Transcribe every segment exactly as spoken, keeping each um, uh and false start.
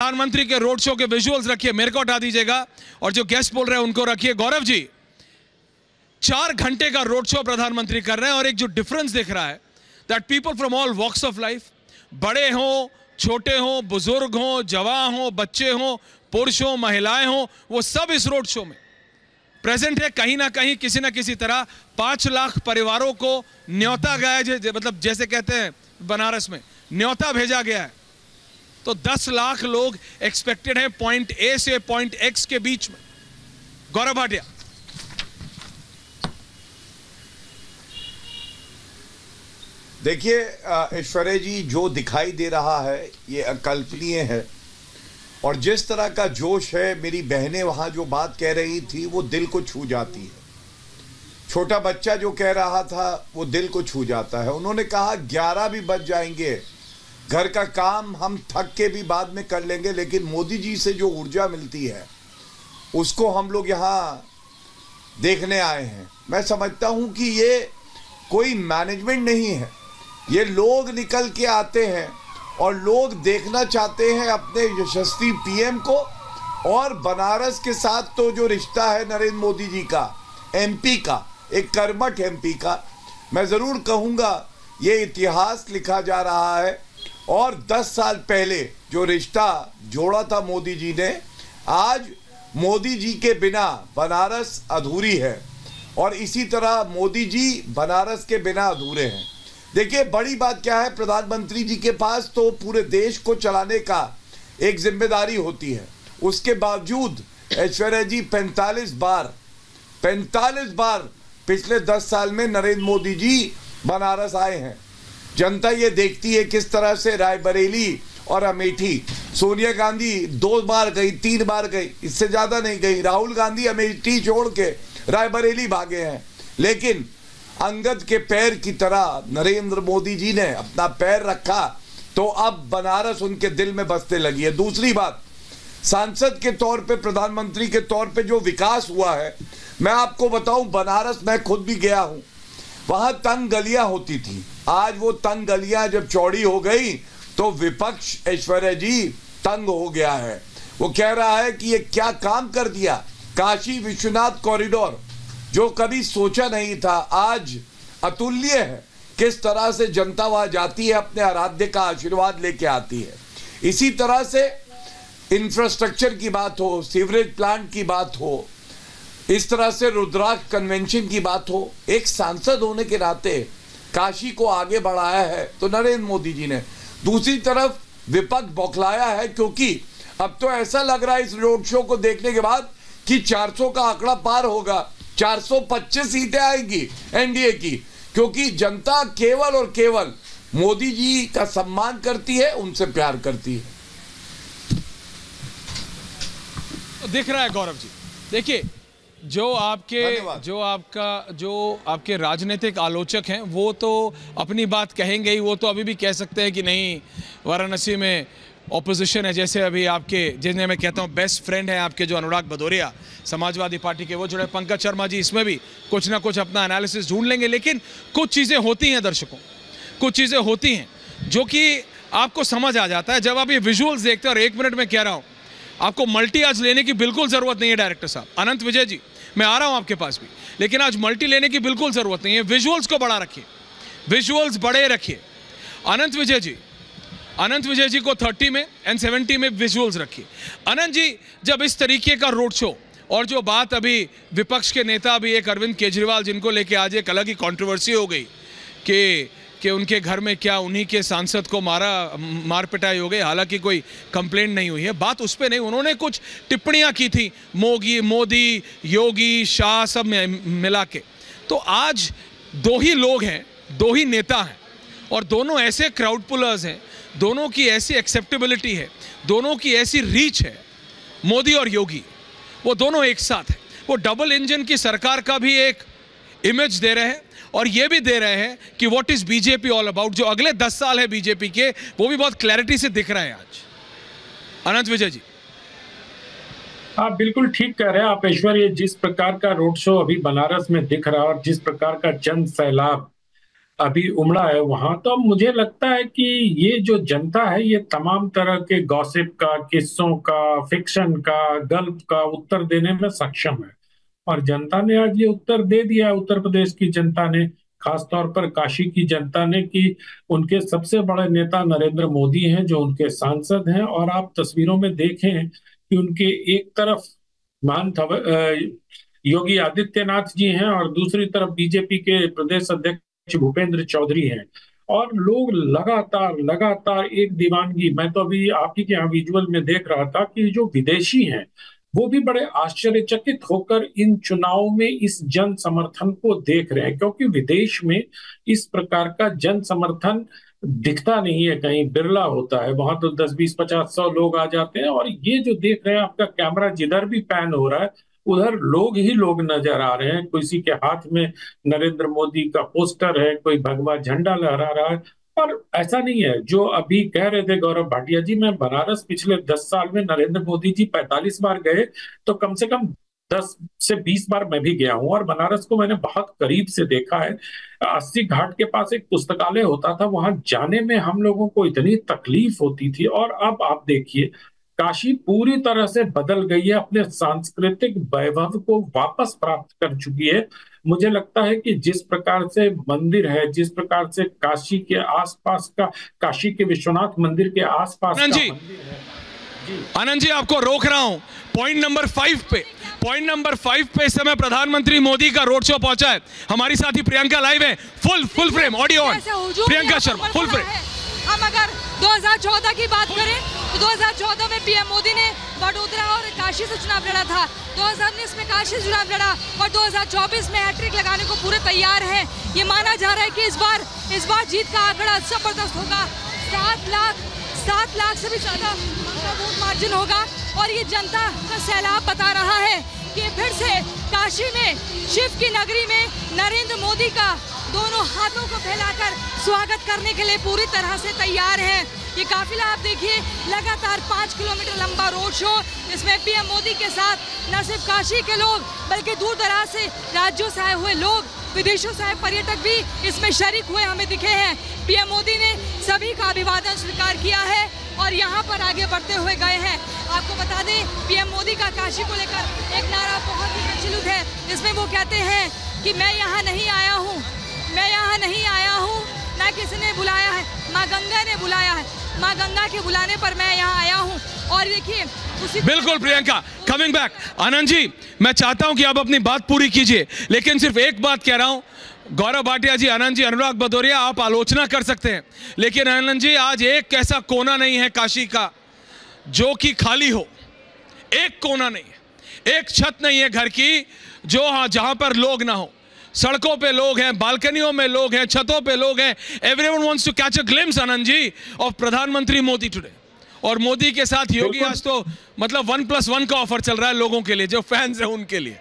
प्रधानमंत्री के road show के विजुअल्स रखिए, मेरे को हटा दीजिएगा, और जो गेस्ट बोल रहे हैं उनको रखिए। गौरव जी, चार घंटे का रोड शो प्रधानमंत्री कर रहे हैं और एक जो डिफरेंस दिख रहा है that people from all walks of life, बड़े हों, छोटे हों, बुजुर्ग हों, जवान हों, बच्चे हों, पुरुष हों, महिलाएं हों, वो सब इस रोड शो में प्रेजेंट है। कहीं ना कहीं किसी ना किसी तरह पांच लाख परिवारों को न्योता गया है, मतलब जैसे कहते हैं बनारस में न्योता भेजा गया है। तो दस लाख लोग एक्सपेक्टेड हैं पॉइंट ए से पॉइंट एक्स के बीच में। गौरव भाटिया। देखिए ऐश्वर्या जी, जो दिखाई दे रहा है ये अकल्पनीय है, और जिस तरह का जोश है, मेरी बहनें वहां जो बात कह रही थी वो दिल को छू जाती है। छोटा बच्चा जो कह रहा था वो दिल को छू जाता है। उन्होंने कहा ग्यारह भी बज जाएंगे, घर का काम हम थक के भी बाद में कर लेंगे, लेकिन मोदी जी से जो ऊर्जा मिलती है उसको हम लोग यहाँ देखने आए हैं। मैं समझता हूँ कि ये कोई मैनेजमेंट नहीं है, ये लोग निकल के आते हैं और लोग देखना चाहते हैं अपने यशस्वी पीएम को। और बनारस के साथ तो जो रिश्ता है नरेंद्र मोदी जी का, एमपी का, एक कर्मठ एमपी का, मैं ज़रूर कहूँगा ये इतिहास लिखा जा रहा है। और दस साल पहले जो रिश्ता जोड़ा था मोदी जी ने, आज मोदी जी के बिना बनारस अधूरी है, और इसी तरह मोदी जी बनारस के बिना अधूरे हैं। देखिए बड़ी बात क्या है, प्रधानमंत्री जी के पास तो पूरे देश को चलाने का एक जिम्मेदारी होती है, उसके बावजूद ऐश्वर्या जी पैंतालीस बार पैंतालीस बार पिछले दस साल में नरेंद्र मोदी जी बनारस आए हैं। जनता ये देखती है किस तरह से रायबरेली और अमेठी, सोनिया गांधी दो बार गई, तीन बार गई, इससे ज्यादा नहीं गई। राहुल गांधी अमेठी छोड़ के रायबरेली भागे हैं, लेकिन अंगद के पैर की तरह नरेंद्र मोदी जी ने अपना पैर रखा तो अब बनारस उनके दिल में बसने लगी है। दूसरी बात, सांसद के तौर पे, प्रधानमंत्री के तौर पे जो विकास हुआ है, मैं आपको बताऊं, बनारस मैं खुद भी गया हूं, वहां तंग गलियां होती थी, आज वो तंग गलियां जब चौड़ी हो गई तो विपक्ष ऐश्वर्या जी तंग हो गया है। वो कह रहा है कि ये क्या काम कर दिया, काशी विश्वनाथ कॉरिडोर जो कभी सोचा नहीं था, आज अतुल्य है। किस तरह से जनता वहां जाती है, अपने आराध्य का आशीर्वाद लेके आती है। इसी तरह से इंफ्रास्ट्रक्चर की बात हो, सीवरेज प्लांट की बात हो, इस तरह से रुद्राक्ष कन्वेंशन की बात हो, एक सांसद होने के नाते काशी को आगे बढ़ाया है तो नरेंद्र मोदी जी ने। दूसरी तरफ विपक्ष बौखलाया है, क्योंकि अब तो ऐसा लग रहा है इस रोड शो को देखने के बाद कि चार सौ का आंकड़ा पार होगा, चार सौ पच्चीस सीटें आएंगी एनडीए की, क्योंकि जनता केवल और केवल मोदी जी का सम्मान करती है, उनसे प्यार करती है। दिख रहा है गौरव जी। देखिए, जो आपके जो आपका जो आपके राजनीतिक आलोचक हैं वो तो अपनी बात कहेंगे ही, वो तो अभी भी कह सकते हैं कि नहीं वाराणसी में ऑपोजिशन है। जैसे अभी आपके, जिन्हें मैं कहता हूँ बेस्ट फ्रेंड है आपके, जो अनुराग भदौरिया समाजवादी पार्टी के, वो जुड़े पंकज शर्मा जी, इसमें भी कुछ ना कुछ अपना एनालिसिस ढूंढ लेंगे। लेकिन कुछ चीज़ें होती हैं दर्शकों, कुछ चीज़ें होती हैं जो कि आपको समझ आ जाता है जब आप ये विजुअल्स देखते हैं। और एक मिनट में कह रहा हूँ, आपको मल्टी आज लेने की बिल्कुल ज़रूरत नहीं है डायरेक्टर साहब, अनंत विजय जी, मैं आ रहा हूँ आपके पास भी, लेकिन आज मल्टी लेने की बिल्कुल ज़रूरत नहीं है। विजुअल्स को बड़ा रखिए, विजुअल्स बड़े रखिए। अनंत विजय जी, अनंत विजय जी को तीस में एंड सत्तर में विजुअल्स रखिए। अनंत जी, जब इस तरीके का रोड शो, और जो बात अभी विपक्ष के नेता भी एक अरविंद केजरीवाल, जिनको लेके आज एक अलग ही कंट्रोवर्सी हो गई कि कि उनके घर में क्या उन्हीं के सांसद को मारा मार पिटाई हो गई, हालांकि कोई कंप्लेंट नहीं हुई है, बात उस पर नहीं। उन्होंने कुछ टिप्पणियां की थी मोगी मोदी योगी शाह सब मिला के। तो आज दो ही लोग हैं, दो ही नेता हैं, और दोनों ऐसे क्राउड पुलर्स हैं, दोनों की ऐसी एक्सेप्टेबिलिटी है, दोनों की ऐसी रीच है, मोदी और योगी, वो दोनों एक साथ हैं। वो डबल इंजन की सरकार का भी एक इमेज दे रहे हैं, और ये भी दे रहे हैं कि what is BJP all about. जो अगले दस साल है बीजेपी के, वो भी बहुत क्लैरिटी से दिख रहा है आज। अनंत विजय जी, आप बिल्कुल ठीक कह रहे हैं आप ऐश्वर्या। जिस प्रकार का रोड शो अभी बनारस में दिख रहा है और जिस प्रकार का जन सैलाब अभी उमड़ा है वहां। तो मुझे लगता है कि ये जो जनता है ये तमाम तरह के गॉसिप का, किस्सों का, फिक्शन का, गल्प का उत्तर देने में सक्षम है। और जनता ने आज ये उत्तर दे दिया, उत्तर प्रदेश की जनता ने, खासतौर पर काशी की जनता ने, कि उनके सबसे बड़े नेता नरेंद्र मोदी हैं, जो उनके सांसद हैं। और आप तस्वीरों में देखें कि उनके एक तरफ महंत योगी आदित्यनाथ जी हैं और दूसरी तरफ बीजेपी के प्रदेश अध्यक्ष भूपेंद्र चौधरी हैं। और लोग लगातार लगातार एक दीवानगी, मैं तो अभी आप ही के यहाँ विजुअल में देख रहा था कि जो विदेशी हैं वो भी बड़े आश्चर्यचकित होकर इन चुनाव में इस जन समर्थन को देख रहे हैं, क्योंकि विदेश में इस प्रकार का जन समर्थन दिखता नहीं है, कहीं बिरला होता है। वहां तो दस बीस पचास सौ लोग आ जाते हैं, और ये जो देख रहे हैं, आपका कैमरा जिधर भी पैन हो रहा है उधर लोग ही लोग नजर आ रहे हैं। किसी के हाथ में नरेंद्र मोदी का पोस्टर है, कोई भगवा झंडा लहरा रहा है। और ऐसा नहीं है जो अभी कह रहे थे गौरव भाटिया जी, मैं बनारस पिछले दस साल में नरेंद्र मोदी जी पैंतालीस बार गए, तो कम से कम दस से बीस बार मैं भी गया हूं, और बनारस को मैंने बहुत करीब से देखा है। अस्सी घाट के पास एक पुस्तकालय होता था, वहां जाने में हम लोगों को इतनी तकलीफ होती थी। और अब आप देखिए, काशी पूरी तरह से बदल गई है, अपने सांस्कृतिक वैभव को वापस प्राप्त कर चुकी है। मुझे लगता है कि जिस प्रकार से मंदिर है, जिस प्रकार से काशी के आसपास का, काशी के विश्वनाथ मंदिर के आसपास आनंद का जी, मंदिर है। आनंद जी आपको रोक रहा हूं पॉइंट नंबर फाइव पे। पॉइंट नंबर फाइव पे इस समय प्रधानमंत्री मोदी का रोड शो पहुंचा है। हमारी साथी प्रियंका लाइव है, full full frame audio on. Priyanka Sharma full frame. हम अगर दो हज़ार चौदह की बात करें तो दो हज़ार चौदह में पीएम मोदी ने वडोदरा और काशी से चुनाव लड़ा था, दो हज़ार उन्नीस में काशी चुनाव लड़ा, और दो हज़ार चौबीस में हैट्रिक लगाने को पूरे तैयार हैं। ये माना जा रहा है कि इस बार इस बार जीत का आंकड़ा जबरदस्त होगा। सात लाख सात लाख से भी ज्यादा वोट मार्जिन होगा। और ये जनता का सैलाब बता रहा है कि फिर से काशी में, शिव की नगरी में नरेंद्र मोदी का दोनों हाथों को फैलाकर स्वागत करने के लिए पूरी तरह से तैयार है। ये काफिला आप देखिए, लगातार पाँच किलोमीटर लंबा रोड शो, इसमें पीएम मोदी के साथ न सिर्फ काशी के लोग बल्कि दूर दराज से राज्यों से आए हुए लोग, विदेशों से आए पर्यटक भी इसमें शरीक हुए हमें दिखे हैं। पीएम मोदी ने सभी का अभिवादन स्वीकार किया है और यहाँ पर आगे बढ़ते हुए गए हैं। आपको बता दें, पीएम मोदी का काशी को लेकर एक नारा बहुत ही प्रचलित है, जिसमें वो कहते हैं कि मैं यहाँ नहीं आया हूँ, मैं यहाँ नहीं आया हूँ, ना किसी ने बुलाया है, माँ गंगा ने बुलाया है, माँ गंगा के बुलाने पर मैं यहाँ आया हूँ। और देखिए उसी बिल्कुल प्रियंका, कमिंग बैक। आनंद जी, मैं चाहता हूं कि आप अपनी बात पूरी कीजिए, लेकिन सिर्फ एक बात कह रहा हूं, गौरव भाटिया जी, आनंद जी, अनुराग भदौरिया, आप आलोचना कर सकते हैं, लेकिन आनंद जी, आज एक ऐसा कोना नहीं है काशी का जो कि खाली हो। एक कोना नहीं है, एक छत नहीं है घर की जो हाँ जहां पर लोग ना हो। सड़कों पे लोग हैं, बालकनियों में लोग हैं, छतों पे लोग हैं। Everyone wants to catch a glimpse, Anand ji, of प्रधानमंत्री मोदी टुडे। और मोदी के साथ योगी, आज तो मतलब वन प्लस वन का ऑफर चल रहा है लोगों के लिए, जो फैंस हैं उनके लिए।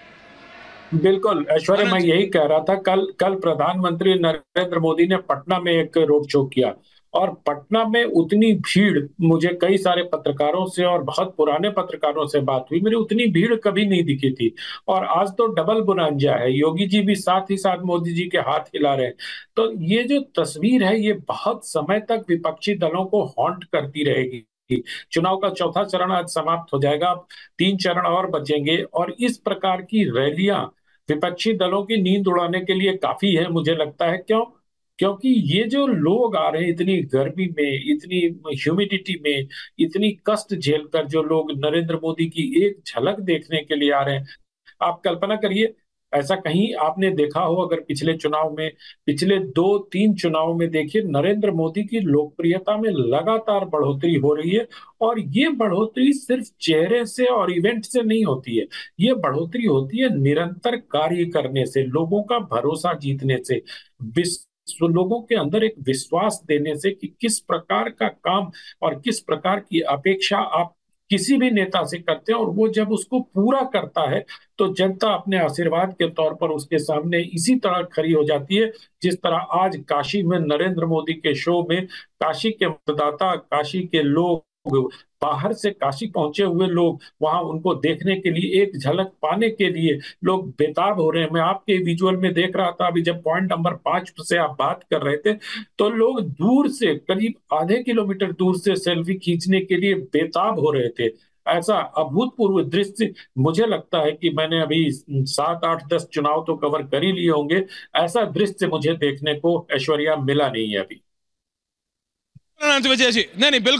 बिल्कुल ऐश्वर्य, मैं यही कह रहा था, कल कल प्रधानमंत्री नरेंद्र मोदी ने पटना में एक रोड शो किया, और पटना में उतनी भीड़, मुझे कई सारे पत्रकारों से और बहुत पुराने पत्रकारों से बात हुई, मेरी उतनी भीड़ कभी नहीं दिखी थी। और आज तो डबल बुनांजा है, योगी जी भी साथ ही साथ मोदी जी के हाथ हिला रहे हैं। तो ये जो तस्वीर है ये बहुत समय तक विपक्षी दलों को हॉन्ट करती रहेगी। चुनाव का चौथा चरण आज समाप्त हो जाएगा, अब तीन चरण और बचेंगे, और इस प्रकार की रैलियां विपक्षी दलों की नींद उड़ाने के लिए काफी है, मुझे लगता है। क्यों? क्योंकि ये जो लोग आ रहे हैं इतनी गर्मी में, इतनी ह्यूमिडिटी में, इतनी कष्ट झेलकर, जो लोग नरेंद्र मोदी की एक झलक देखने के लिए आ रहे हैं, आप कल्पना करिए, ऐसा कहीं आपने देखा हो अगर पिछले चुनाव में, पिछले दो तीन चुनाव में देखिए, नरेंद्र मोदी की लोकप्रियता में लगातार बढ़ोतरी हो रही है। और ये बढ़ोतरी सिर्फ चेहरे से और इवेंट से नहीं होती है, ये बढ़ोतरी होती है निरंतर कार्य करने से, लोगों का भरोसा जीतने से, विश्व लोगों के अंदर एक विश्वास देने से कि किस प्रकार का काम और किस प्रकार की अपेक्षा आप किसी भी नेता से करते हैं, और वो जब उसको पूरा करता है तो जनता अपने आशीर्वाद के तौर पर उसके सामने इसी तरह खड़ी हो जाती है, जिस तरह आज काशी में नरेंद्र मोदी के शो में काशी के मतदाता, काशी के लोग बाहर से काशी पहुंचे हुए लोग वहां उनको देखने के लिए, एक झलक पाने के लिए लोग बेताब हो रहे हैं। मैं आपके विजुअल में देख रहा था अभी, जब पॉइंट नंबर पांच से आप बात कर रहे थे, तो लोग दूर से, करीब आधे किलोमीटर दूर से सेल्फी खींचने के लिए बेताब हो रहे थे। ऐसा अभूतपूर्व दृश्य, मुझे लगता है कि मैंने अभी सात आठ दस चुनाव तो कवर कर ही लिए होंगे, ऐसा दृश्य मुझे देखने को ऐश्वर्या मिला नहीं है अभी। नहीं नहीं बिल्कुल